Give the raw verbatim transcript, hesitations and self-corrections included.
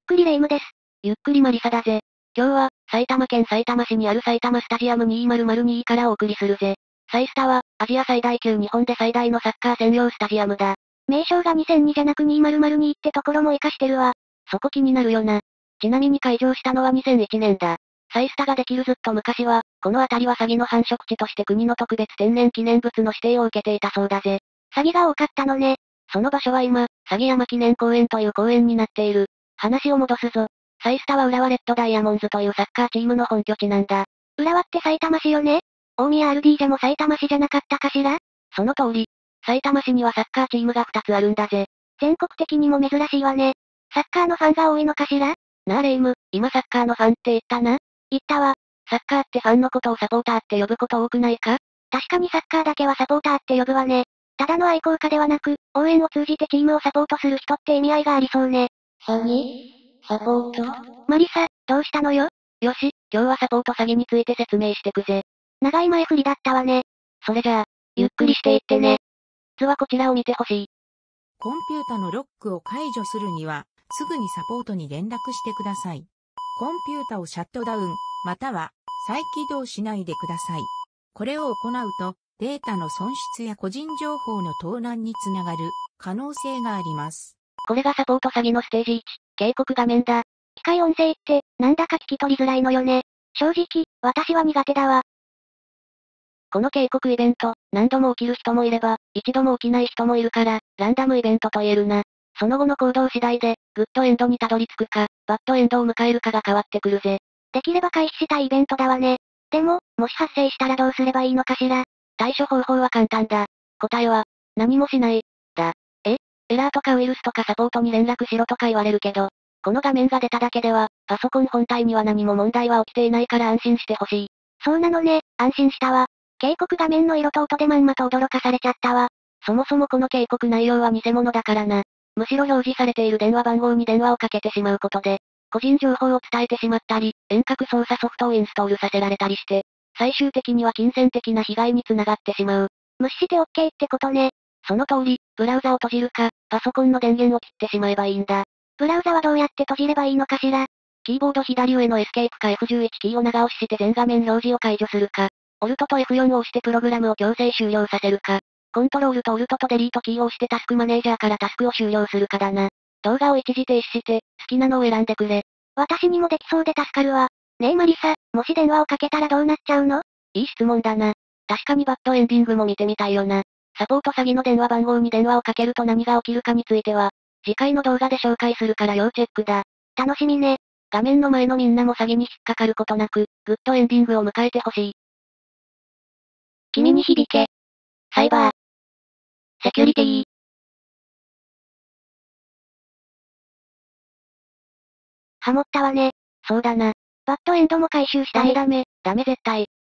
くりレ夢ムです。 ゆっくりマリサだぜ。今日は、埼玉県さいたま市にある埼玉スタジアムにせんにからお送りするぜ。サイスタは、アジア最大級日本で最大のサッカー専用スタジアムだ。 名称がにせんにじゃなくにせんにってところも活かしてるわ。 そこ気になるよな。ちなみに開場したのはにせんいちねんだ。サイスタができるずっと昔は、この辺りはサギの繁殖地として国の特別天然記念物の指定を受けていたそうだぜ。 サギが多かったのね。 その場所は今、サギ山記念公園という公園になっている。話を戻すぞ。サイスタは浦和レッドダイヤモンズというサッカーチームの本拠地なんだ。 浦和って埼玉市よね？大宮 アールディー じゃも埼玉市じゃなかったかしら？ その通り。埼玉市にはサッカーチームがふたつあるんだぜ。 全国的にも珍しいわね。サッカーのファンが多いのかしら？ なあレイム、今サッカーのファンって言ったな。 言ったわ。 サッカーってファンのことをサポーターって呼ぶこと多くないか？ 確かにサッカーだけはサポーターって呼ぶわね。ただの愛好家ではなく、応援を通じてチームをサポートする人って意味合いがありそうね。 詐欺？サポート？ マリサ、どうしたのよ？ よし、今日はサポート詐欺について説明してくぜ。 長い前振りだったわね。 それじゃあ、ゆっくりしていってね。実はこちらを見てほしい。 コンピュータのロックを解除するには、すぐにサポートに連絡してください。コンピュータをシャットダウン、または再起動しないでください。これを行うと、データの損失や個人情報の盗難につながる可能性があります。 これがサポート詐欺のステージいち、警告画面だ。 機械音声って、なんだか聞き取りづらいのよね。正直、私は苦手だわ。 この警告イベント、何度も起きる人もいれば、一度も起きない人もいるから、ランダムイベントと言えるな。その後の行動次第で、グッドエンドにたどり着くか、バッドエンドを迎えるかが変わってくるぜ。 できれば回避したいイベントだわね。でも、もし発生したらどうすればいいのかしら。 対処方法は簡単だ。答えは、何もしない。だ。えエラーとかウイルスとかサポートに連絡しろとか言われるけど、この画面が出ただけでは、パソコン本体には何も問題は起きていないから安心してほしい。 そうなのね、安心したわ。警告画面の色と音でまんまと驚かされちゃったわ。 そもそもこの警告内容は偽物だからな。むしろ表示されている電話番号に電話をかけてしまうことで、個人情報を伝えてしまったり、遠隔操作ソフトをインストールさせられたりして、最終的には金銭的な被害につながってしまう。 無視して オーケー ってことね。 その通り、ブラウザを閉じるか、パソコンの電源を切ってしまえばいいんだ。 ブラウザはどうやって閉じればいいのかしら。 キーボード左上のエスケープか エフじゅういち キーを長押しして全画面表示を解除するか、オルトと エフよん を押してプログラムを強制終了させるか、コントロールとオルトとデリートキーを押してタスクマネージャーからタスクを終了するかだな。動画を一時停止して、好きなのを選んでくれ。 私にもできそうで助かるわ。ねえマリサ、もし電話をかけたらどうなっちゃうの？ いい質問だな。確かにバッドエンディングも見てみたいよな。サポート詐欺の電話番号に電話をかけると何が起きるかについては、次回の動画で紹介するから要チェックだ。 楽しみね。 画面の前のみんなも詐欺に引っかかることなく、グッドエンディングを迎えてほしい。君に響け。サイバー。セキュリティ。 ハモったわね。 そうだな。 バッドエンドも回収したい。 ダメダメ、ダメ絶対。